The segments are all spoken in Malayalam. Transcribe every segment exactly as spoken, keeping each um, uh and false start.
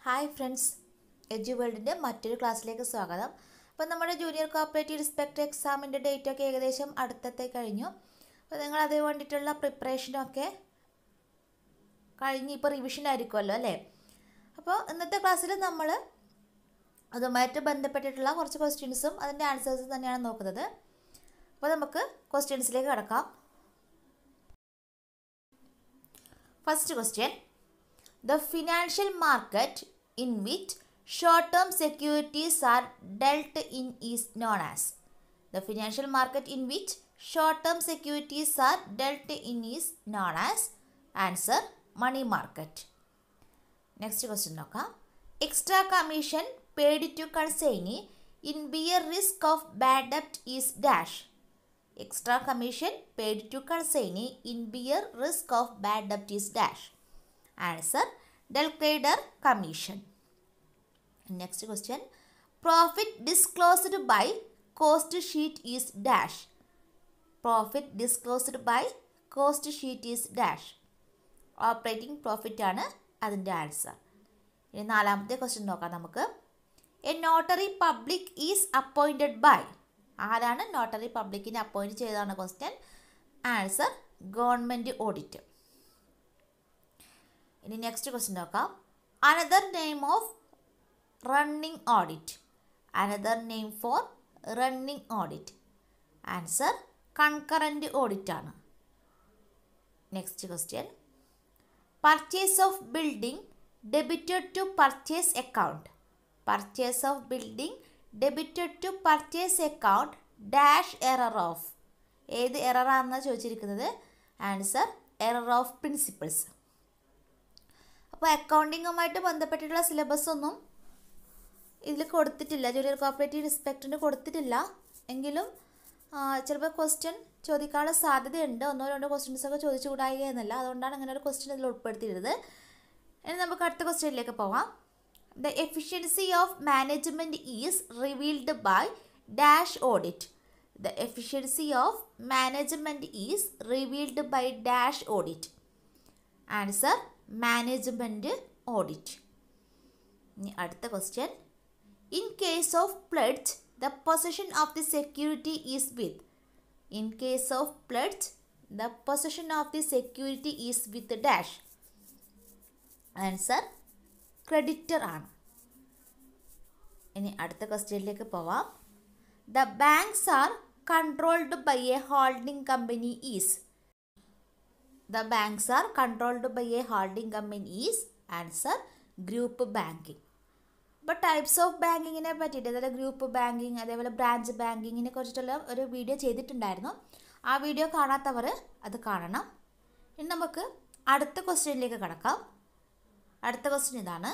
ഹായ് ഫ്രണ്ട്സ്, എജു വേൾഡിൻ്റെ മറ്റൊരു ക്ലാസ്സിലേക്ക് സ്വാഗതം. അപ്പോൾ നമ്മുടെ ജൂനിയർ കോപ്പറേറ്റീവ് ഇൻസ്പെക്ടർ എക്സാമിൻ്റെ ഡേറ്റൊക്കെ ഏകദേശം അടുത്തത്തെ കഴിഞ്ഞു. അപ്പോൾ നിങ്ങൾ അതിന് വേണ്ടിയിട്ടുള്ള പ്രിപ്പറേഷനൊക്കെ കഴിഞ്ഞ് ഇപ്പോൾ റിവിഷൻ ആയിരിക്കുമല്ലോ അല്ലേ. അപ്പോൾ ഇന്നത്തെ ക്ലാസ്സിൽ നമ്മൾ അതുമായിട്ട് ബന്ധപ്പെട്ടിട്ടുള്ള കുറച്ച് ക്വസ്റ്റ്യൻസും അതിൻ്റെ ആൻസേഴ്സും തന്നെയാണ് നോക്കുന്നത്. അപ്പോൾ നമുക്ക് ക്വസ്റ്റ്യൻസിലേക്ക് കടക്കാം. First question: The financial market in which short-term securities are dealt in is known as. The financial market in which short-term securities are dealt in is known as. Answer: money market. Next question നോക്കാം. Extra commission paid to consignee in bear risk of bad debt is dash. Extra commission paid to consignee in bear risk of bad debt is dash. Answer: Delcrader commission. Next question: profit disclosed by cost sheet is dash. Profit disclosed by cost sheet is dash. Operating profit ആണ് അതിൻ്റെ ആൻസർ. ഇനി നാലാമത്തെ ക്വസ്റ്റ്യൻ നോക്കാം നമുക്ക്. A notary public is appointed by. ആരാണ് നോട്ടറി പബ്ലിക്കിനെ അപ്പോയിൻറ്റ് ചെയ്തതാണ് ക്വസ്റ്റ്യൻ. Answer: government audit. ഇനി നെക്സ്റ്റ് ക്വസ്റ്റ്യൻ നോക്കാം. Another name of running audit. Another name for running audit. Answer: concurrent audit ആണ്. Next question: purchase of building debited to purchase account. Purchase of building debited to purchase account dash error of. ഏത് എററാണെന്നാണ് ചോദിച്ചിരിക്കുന്നത്. Answer: error of principles. അപ്പോൾ അക്കൗണ്ടിങ്ങുമായിട്ട് ബന്ധപ്പെട്ടിട്ടുള്ള സിലബസ് ഒന്നും ഇതിൽ കൊടുത്തിട്ടില്ല, ജൂനിയർ കോപ്പറേറ്റീവ് ഇൻസ്പെക്ടറിന് കൊടുത്തിട്ടില്ല. എങ്കിലും ചിലപ്പോൾ ക്വസ്റ്റ്യൻ ചോദിക്കാനുള്ള സാധ്യതയുണ്ട്. ഒന്നോ രണ്ടോ ക്വസ്റ്റ്യൻസൊക്കെ ചോദിച്ചു കൂടായിക എന്നല്ല, അതുകൊണ്ടാണ് അങ്ങനെ ഒരു ക്വസ്റ്റ്യൻ ഇതിൽ ഉൾപ്പെടുത്തിയിരുന്നത്. ഇനി നമുക്ക് അടുത്ത ക്വസ്റ്റ്യനിലേക്ക് പോവാം. The efficiency of management is revealed by dash audit. The efficiency of management is revealed by dash audit. Answer: management audit. ഇനി അടുത്ത question: in case of pledge the possession of the security is with. In case of pledge the possession of the security is with dash. Answer: creditor ആണ്. ഇനി അടുത്ത ക്വസ്റ്റ്യനിലേക്ക് പോവാം. The banks are controlled by a holding company is. The banks are controlled by a holding company is. Answer: group banking. അപ്പോൾ ടൈപ്സ് ഓഫ് ബാങ്കിങ്ങിനെ പറ്റിയിട്ട്, അതായത് ഗ്രൂപ്പ് ബാങ്കിങ്, അതേപോലെ ബ്രാഞ്ച് ബാങ്കിങ്ങിനെ കുറിച്ചിട്ടുള്ള ഒരു വീഡിയോ ചെയ്തിട്ടുണ്ടായിരുന്നു. ആ വീഡിയോ കാണാത്തവർ അത് കാണണം. ഇനി നമുക്ക് അടുത്ത ക്വസ്റ്റ്യനിലേക്ക് കടക്കാം. അടുത്ത ക്വസ്റ്റ്യൻ ഇതാണ്: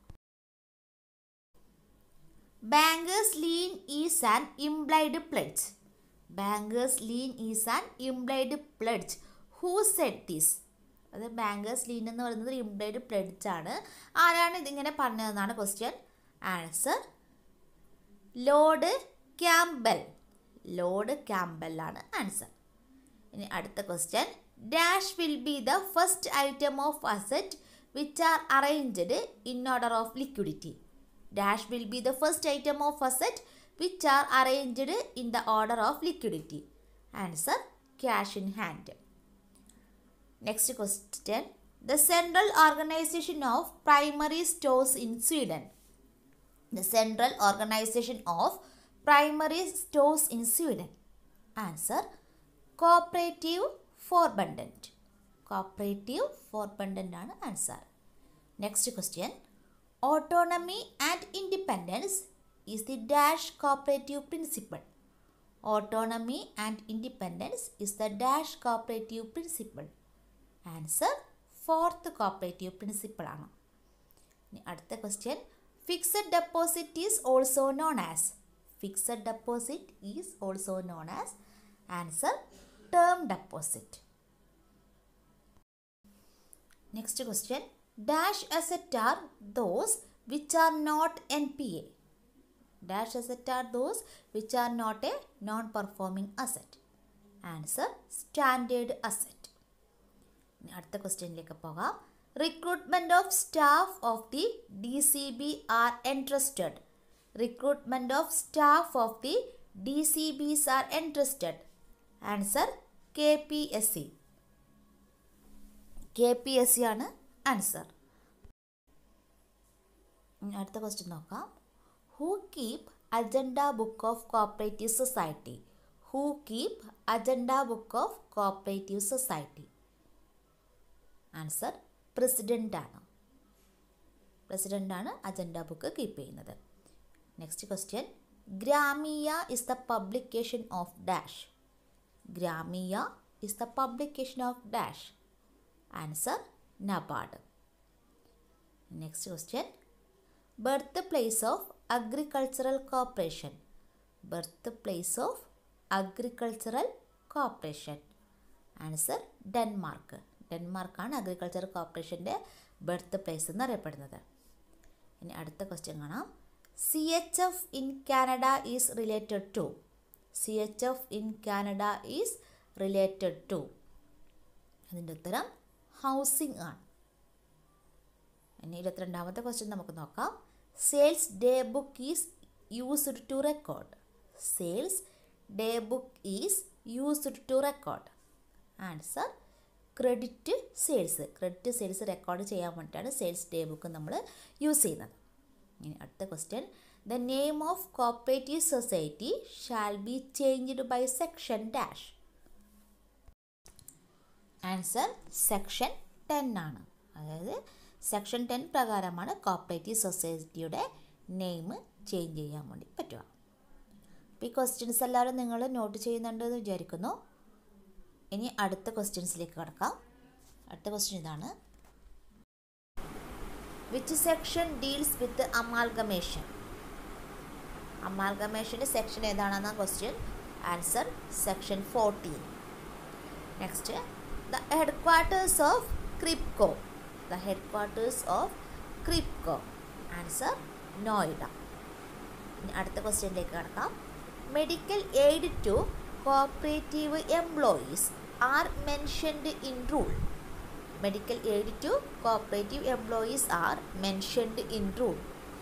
bankers lien is an implied pledge. Bankers lien is an implied pledge. Who said this? അത് ബാങ്കേഴ്സ് ലീൻ എന്ന് പറയുന്നത് ഒരു ഇംപ്ലൈഡ് പ്ലെഡ്ജ് ആണ്. ആരാണ് ഇതിങ്ങനെ പറഞ്ഞതെന്നാണ് question. Answer: Lord Campbell. Lord Campbell ആണ് ആൻസർ. ഇനി അടുത്ത question: dash will be the first item of asset which are arranged in order of liquidity. Dash will be the first item of asset which are arranged in the order of liquidity. Answer: cash in hand. Next question: the central organization of primary stores in Sweden. The central organization of primary stores in Sweden. Answer: cooperative forbundent. Cooperative forbundent ആണ് answer. Next question: autonomy and independence is the dash cooperative principle. Autonomy and independence is the dash cooperative principle. Answer: fourth cooperative principle ആണ്. ഇനി അടുത്ത question: fixed deposit is also known as. Fixed deposit is also known as. Answer: term deposit. Next question: dash asset are those which are not N P A. Dash asset are those which are not a non performing asset. Answer: standard asset. അടുത്ത ക്വസ്റ്റ്യനിലേക്ക് പോകാം. Recruitment of staff of the D C B are entrusted. Recruitment of staff of the D C Bs are entrusted. Answer K P S C. K P S C ആണ് ആൻസർ. അടുത്ത ക്വസ്റ്റ്യൻ നോക്കാം. Who keep agenda book of cooperative society? Who keep agenda book of cooperative society? Answer president ആണ്. പ്രസിഡൻ്റാണ് അജണ്ട ബുക്ക് കീപ്പ് ചെയ്യുന്നത്. Next question. ഗ്രാമീയ is the publication of dash? ഗ്രാമീയ is the publication of dash? Answer NABARD. Next question. Birth place of agricultural corporation? Birth place of agricultural corporation? Answer Denmark. ഡെൻമാർക്കാണ് അഗ്രികൾച്ചർ കോർപ്പറേഷൻ്റെ ബർത്ത് പ്ലേസ് എന്നറിയപ്പെടുന്നത്. ഇനി അടുത്ത ക്വസ്റ്റ്യൻ കാണാം. C H F in Canada is related to? C H F in Canada is related to? അതിൻ്റെ ഉത്തരം ഹൗസിംഗ് ആണ്. ഇനി ഇരുപത്തിരണ്ടാമത്തെ ക്വസ്റ്റ്യൻ നമുക്ക് നോക്കാം. Sales day book is used to record? Sales day book is used to record? Answer credit sales. Credit sales record ചെയ്യാൻ വേണ്ടിയിട്ടാണ് സെയിൽസ് ഡേ ബുക്ക് നമ്മൾ യൂസ് ചെയ്യുന്നത്. ഇനി അടുത്ത question. The name of cooperative society shall be changed by section dash? Answer section ten ആണ്. അതായത് സെക്ഷൻ ടെൻ പ്രകാരമാണ് കോപ്പറേറ്റീവ് സൊസൈറ്റിയുടെ നെയിം ചേഞ്ച് ചെയ്യാൻ വേണ്ടി പറ്റുക. അപ്പോൾ ഈ ക്വസ്റ്റ്യൻസ് എല്ലാവരും നിങ്ങൾ നോട്ട് ചെയ്യുന്നുണ്ടെന്ന് വിചാരിക്കുന്നു. ഇനി അടുത്ത ക്വസ്റ്റ്യൻസിലേക്ക് കടക്കാം. അടുത്ത ക്വസ്റ്റ്യൻ ഇതാണ്. Which section deals with amalgamation? അമാൽഗമേഷൻ്റെ സെക്ഷൻ ഏതാണെന്ന question. Answer section fourteen. Next. The headquarters of KRIBHCO? The headquarters of KRIBHCO? Answer Noida. ഇനി അടുത്ത ക്വസ്റ്റ്യനിലേക്ക് കടക്കാം. Medical aid to cooperative employees are mentioned in rule? Medical aid to cooperative employees are mentioned in rule?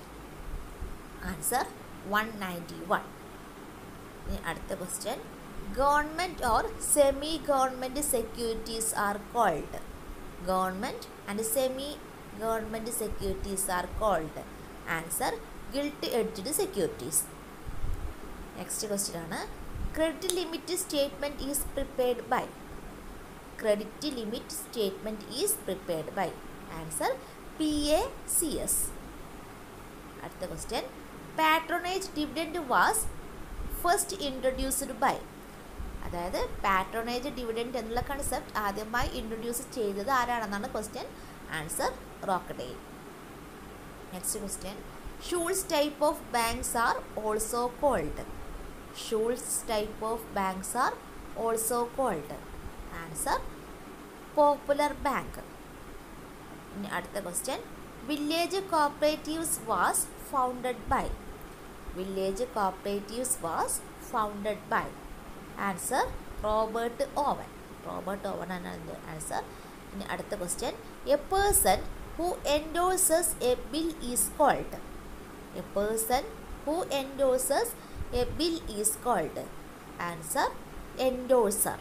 Answer one ninety one. ഇനി അടുത്ത question. Government or semi government securities are called? Government and semi government securities are called? Answer gilt edged securities. Next question ആണ്. Credit limit statement is prepared by? Credit limit statement is prepared by? Answer P A C S. അടുത്ത question. Patronage dividend was first introduced by? അതായത് പാട്രോണേജ് ഡിവിഡൻഡ് എന്നുള്ള കൺസെപ്റ്റ് ആദ്യമായി ഇൻട്രൊഡ്യൂസ് ചെയ്തത് ആരാണെന്നാണ് question. Answer Rochdale. Next question. Schulze's type of banks are also called? Schulze's type of banks are also called? Answer popular bank. ഇനി അടുത്ത question. Village cooperatives was founded by? Village cooperatives was founded by? Answer Robert Owen. Robert Owen ആണ് അതിൻ്റെ ആൻസർ. ഇനി അടുത്ത question. A person who endorses a bill is called? A person who endorses a bill is called? Answer endorser.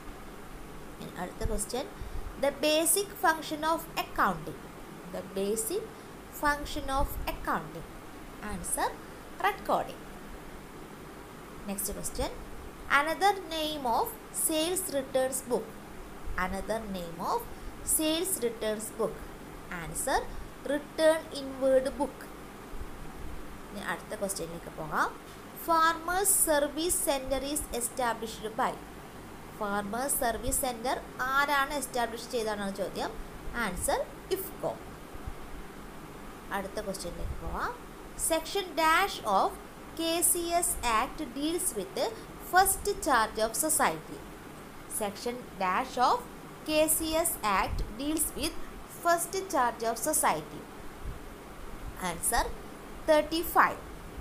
അടുത്ത question. The basic function of accounting? The basic function of accounting? Answer recording. Next question. Another name of sales returns book? Another name of sales returns book? Answer return inward book. ഇനി അടുത്ത ക്വസ്റ്റ്യനിലേക്ക് പോകാം. Farmers service centre is established by? Farmers service centre ആരാണ് എസ്റ്റാബ്ലിഷ് ചെയ്തതാണ് ചോദ്യം. ആൻസർ ഇഫ്കോ. അടുത്ത ക്വസ്റ്റ്യനിലേക്ക് പോകാം. Section dash of K C S act deals with first charge of society? Section dash of K C S act deals with first charge of society? Answer thirty five.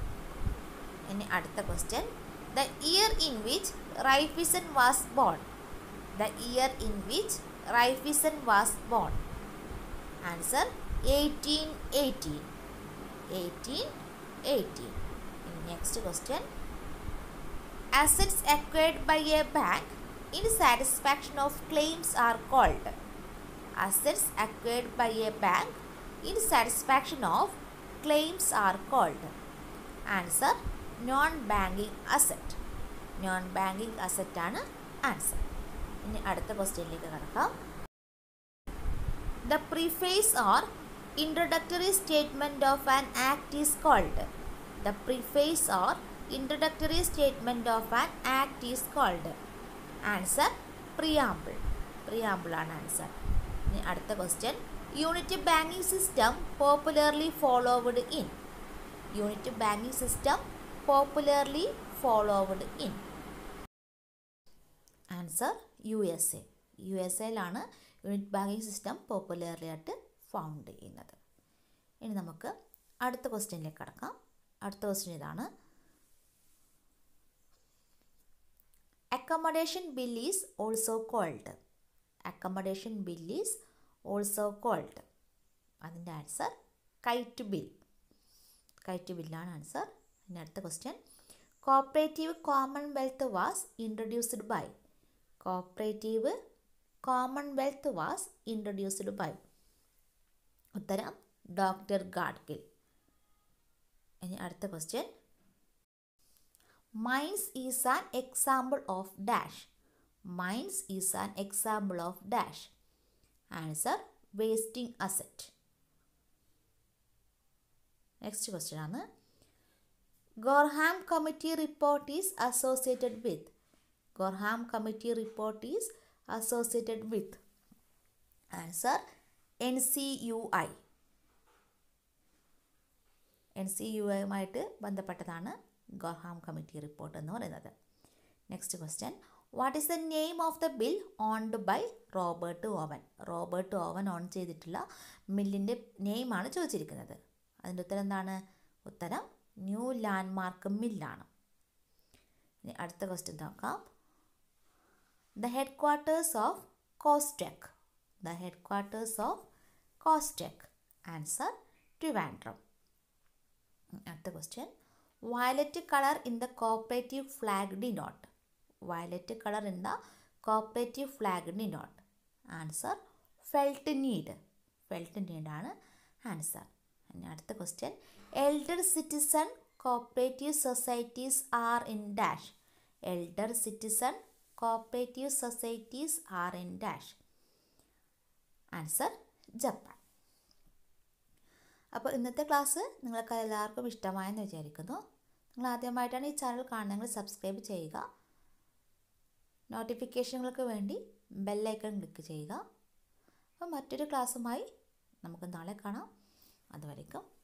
ഇനി അടുത്ത question. The year in which Raiffeisen was born? The year in which Raiffeisen was born? Answer eighteen eighteen. eighteen eighteen. Next question. Assets acquired by a bank in satisfaction of claims are called. Assets acquired by a bank in satisfaction of claims are called. Answer non-banking asset. Non-banking asset ആണ് ആൻസർ. ഇനി അടുത്ത ക്വസ്റ്റ്യനിലേക്ക് കടക്കാം. The preface or introductory statement of an act is called. The preface or introductory statement of an act is called. Answer preamble. Preamble ആണ് ആൻസർ. ഇനി അടുത്ത question. Unit banking system popularly followed in. Unit banking system popularly followed in. Answer U S A. U S എയിലാണ് യൂണിറ്റ് ബാങ്കിങ് സിസ്റ്റം പോപ്പുലർലി ആയിട്ട് ഫൗണ്ട് ചെയ്യുന്നത്. ഇനി നമുക്ക് അടുത്ത ക്വസ്റ്റ്യനിലേക്ക് കടക്കാം. അടുത്ത ക്വസ്റ്റ്യൻ ഇതാണ്. Accommodation bill is also called. Accommodation bill is also called. അതിൻ്റെ ആൻസർ കൈറ്റ് ബിൽ. കൈറ്റ് ബില്ലാണ് ആൻസർ. ഇനി അടുത്ത question. Cooperative commonwealth was introduced by. Cooperative commonwealth was introduced by. ഉത്തരം ഡോക്ടർ ഗാഡ്ഗിൽ. ഇനി അടുത്ത question. Mines is an example of dash. Mines is an example of dash. Answer wasting asset. Next question ആണ്. ഗോർഹാം committee report is associated with. ഗോർഹാം committee report is associated with. Answer N C U I. N C U ഐയുമായിട്ട് ബന്ധപ്പെട്ടതാണ് ഗോർഹാം കമ്മിറ്റി റിപ്പോർട്ട് എന്ന് പറയുന്നത്. Next question. What is the name of the bill owned by Robert Owen. Robert Owen own ചെയ്തിട്ടുള്ള മില്ലിൻ്റെ നെയിമാണ് ചോദിച്ചിരിക്കുന്നത്. അതിൻ്റെ ഉത്തരം എന്താണ്? ഉത്തരം ന്യൂ ലാൻഡ്മാർക്ക് മില്ലാണ്. ഇനി അടുത്ത ക്വസ്റ്റ്യൻ നോക്കാം. ദ ഹെഡ് ക്വാർട്ടേഴ്സ് ഓഫ് കോസ്റ്റെക്. ദ ഹെഡ് ക്വാർട്ടേഴ്സ് ഓഫ് കോസ്റ്റെക്. ആൻസർ ട്രിവാൻഡ്രം. അടുത്ത question. Violet colour in the cooperative flag denote. Violet colour in the cooperative flag denote. Answer felt need. Felt നീഡാണ് ആൻസർ. ഇനി അടുത്ത question. Elder citizen cooperative societies are in dash. Elder citizen cooperative societies are in dash. Answer Japan. അപ്പോൾ ഇന്നത്തെ ക്ലാസ് നിങ്ങൾക്ക് എല്ലാവർക്കും ഇഷ്ടമായെന്ന് വിചാരിക്കുന്നു. നിങ്ങൾ ആദ്യമായിട്ടാണ് ഈ ചാനൽ കാണുന്നതെങ്കിൽ സബ്സ്ക്രൈബ് ചെയ്യുക. നോട്ടിഫിക്കേഷനുകൾക്ക് വേണ്ടി ബെല്ലൈക്കൺ ക്ലിക്ക് ചെയ്യുക. അപ്പോൾ മറ്റൊരു ക്ലാസ്സുമായി നമുക്ക് നാളെ കാണാം. അതുവരേക്കും